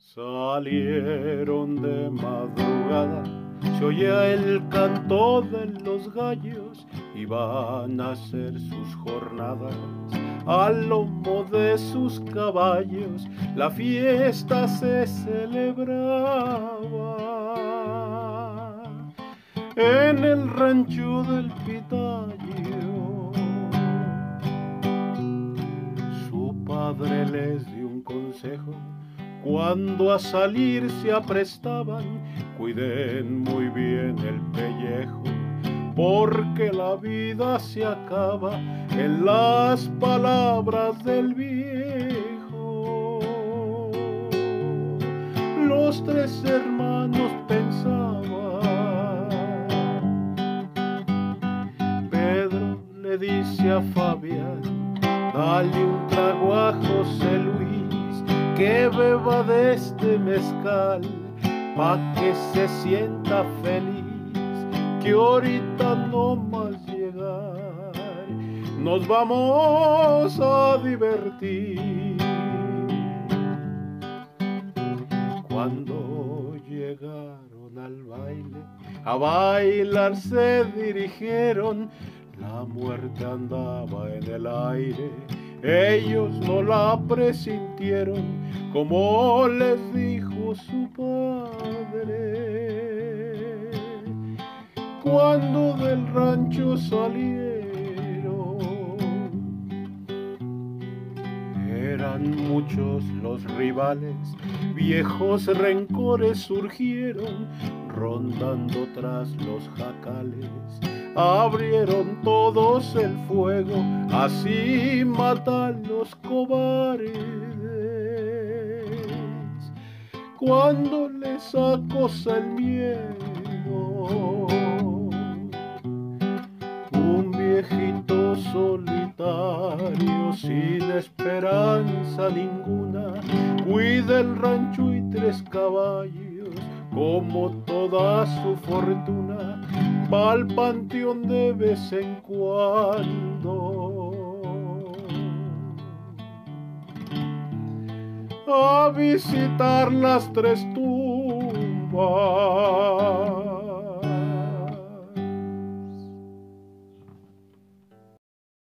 Salieron de madrugada, se oía el canto de los gallos y van a hacer sus jornadas al lomo de sus caballos. La fiesta se celebraba en el rancho del Pitayo. Su padre les dio un consejo: cuando a salir se aprestaban, cuiden muy bien el pellejo, porque la vida se acaba en las palabras del viejo. Los tres hermanos pensaban. Pedro le dice a Fabián: dale un trago a José Luis, que beba de este mezcal, pa' que se sienta feliz, que ahorita no más llegar, nos vamos a divertir. Cuando llegaron al baile, a bailar se dirigieron, la muerte andaba en el aire, ellos no la presintieron, como les dijo su padre. Cuando del rancho salieron, eran muchos los rivales, viejos rencores surgieron, rondando tras los jacales, abrieron todos el fuego, así matan los cobardes. Cuando les acosa el miedo, un viejito solitario sin esperanza ninguna, cuida el rancho y tres caballos como toda su fortuna, va al panteón de vez en cuando a visitar las tres tumbas